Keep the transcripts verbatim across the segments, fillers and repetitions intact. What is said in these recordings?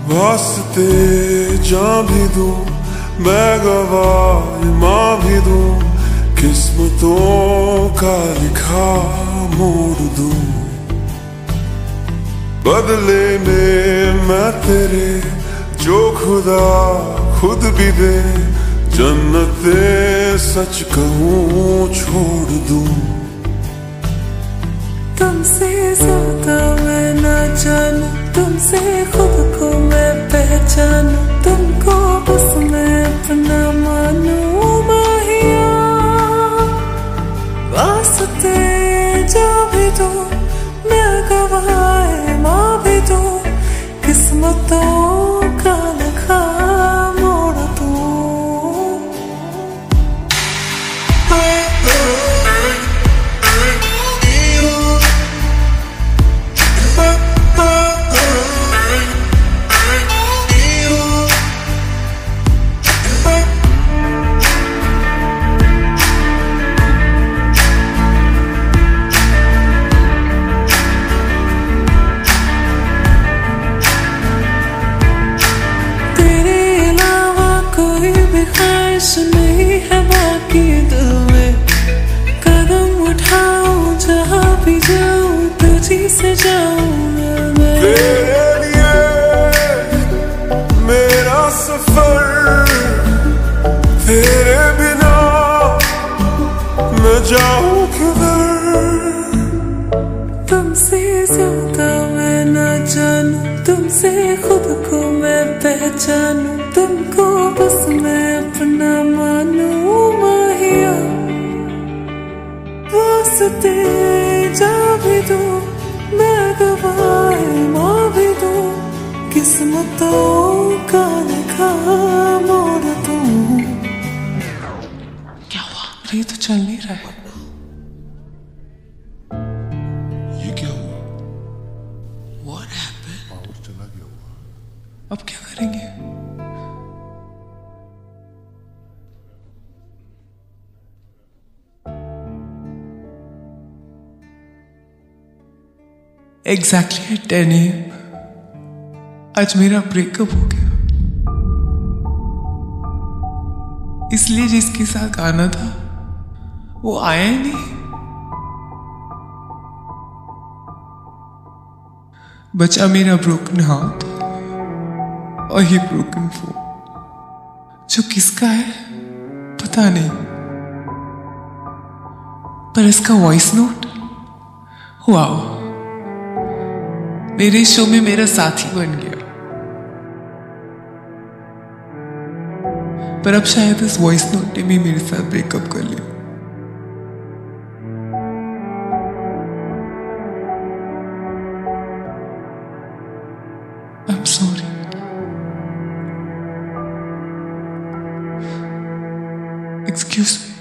वास्ते जान भी दूं, मैं गवाह माँ भी दूं, किस्मतों का लिखा मोड़ दूं। बदले में मैं तेरे जो खुदा खुद भी दे, जन्नते सच कहूँ छोड़ दूं। तुमसे ज्यादा मैं ना जानूं, तुमसे खुद को मैं पहचानूं, तुमको बस मैं अपना मानूं माहिया। वास्ते जा भी दो, मैं गवाह माँ भी दो, किस्मतों का लिखा मोड़ दूं। नहीं है बाकी दिल में, कदम उठाऊं जहाँ भी जाऊं, तुझी से जाऊं मैं। तेरे लिए मेरा सफर, तेरे बिना मैं जाऊं किधर। तुमसे ज्यादा मैं ना जानूं, तुमसे खुद को मैं पहचानूं, तुमको बस मैं अपना मानूं माहिया। वास्ते जा भी दो, मैं गवाह माँ भी दो, किस्मतों का लिखा मोड़ दूं। क्या हुआ? अरे ये तो चल नहीं रहा है। ये क्या हुआ? What happened? पावर चला गया हुआ। अब क्या करेंगे? Exactly at ten A M आज मेरा ब्रेकअप हो गया। इसलिए जिसके साथ आना था वो आया ही नहीं। बचा मेरा ब्रोकन हार्ट और ये ब्रोकन फोन, जो किसका है पता नहीं, पर इसका वॉइस नोट वाओ, मेरे शो में मेरा साथी बन गया। पर अब शायद इस वॉइस नोट ने भी मेरे साथ ब्रेकअप कर लिया। I'm sorry. Excuse me.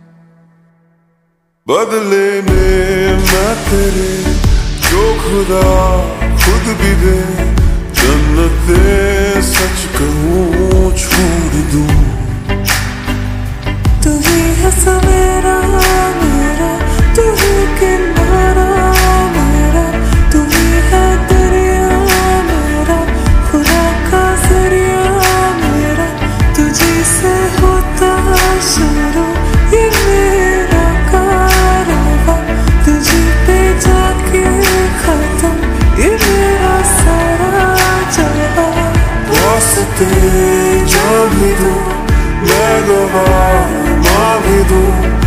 बदले में मैं तेरे जो खुदा खुद भी दे, जन्नते सच कहूँ छोड़ दूं। तू ही है सवेरा मेरा, तू ही किनारा मेरा, तू ही है दरिया मेरा, खुदा का जरिया मेरा, तुझी से होता शुरू ये मेरा कारवां, तुझी पे जाके खत्म ये मेरा सारा जहां। वास्ते जान भी दूं, मैं गवाह माँ भी दूं,